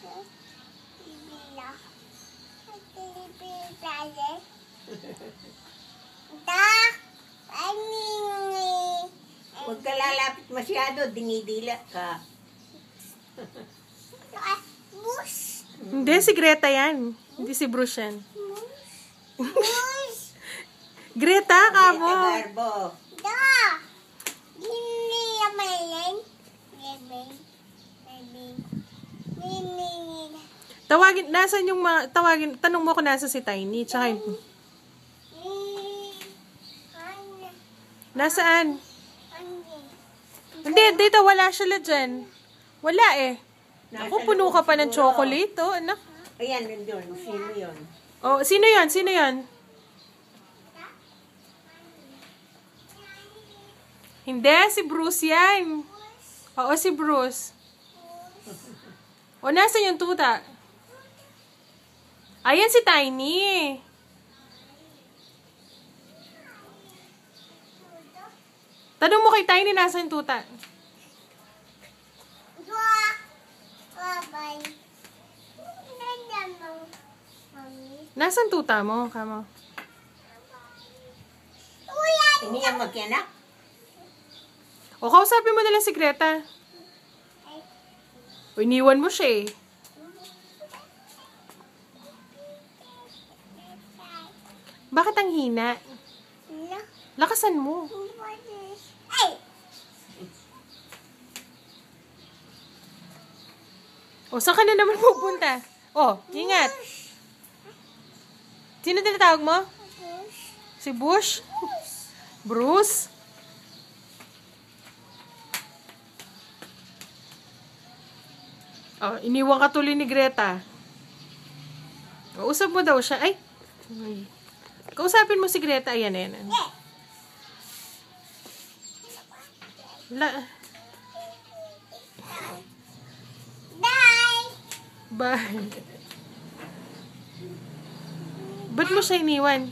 Huwag ka lalapit masyado, dinidila ka. Hindi, si Greta yan. Hindi si Bruce yan. Greta, kamo. Garbo. Tawagin, nasan yung mga, tanong mo kung nasa si Tiny, tsaka yung, nasaan? Hindi, dito, wala siya dyan. Wala eh. Ako, puno ka pa ng chocolate, oh, anak. Ayan, nandun. Sino yun? Oh, sino yun? Sino yun? Hindi, si Bruce yan. Oo, si Bruce. O, nasa yung tuta? Ayan si Tiny. Tanong mo kay Tiny, nasa yung tuta? Nasaan tuta mo, kamo? Hindi yan magkianak? O, kausapin mo na lang si Greta. O, iniwan mo siya eh. Bakit ang hina? Lakasan mo. O, saan ka na naman pupunta? O, ingat. Sino tinatawag mo? Si Bush? Bruce? Oh, iniwan ka tuloy ni Greta. O, usap mo daw siya. Ay! Kausapin mo si Greta. Ayan, ayan. Bye! Ba't mo siya iniwan?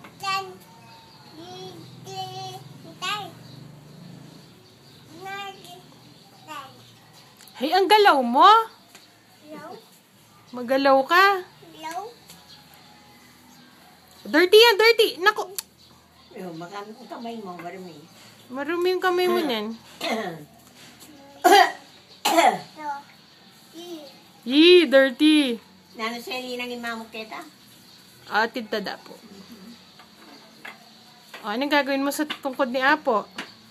Hey, ang galaw mo! Magalaw ka. Dirty yan, dirty! Naku! Makamit ang kamay mo, marumi. Marumi yung kamay mo niyan. Yee, dirty! Nano sa ilinang imamok kita? Atid tada po. O, anong gagawin mo sa tungkod ni Apo?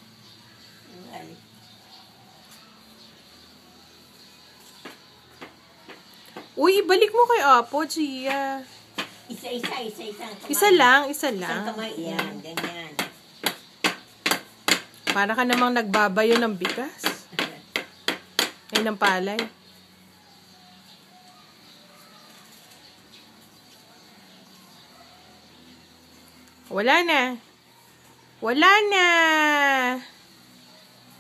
Uy, ibalik mo kay Apo, Gia. Isa-isa kamay. Isa lang. Isang kamay, yan, ganyan. Para ka namang nagbabayo ng bigas. Ay, ng palay. Wala na. Wala na.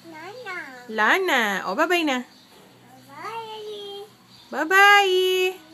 Lana. O, bye-bye na. Bye-bye.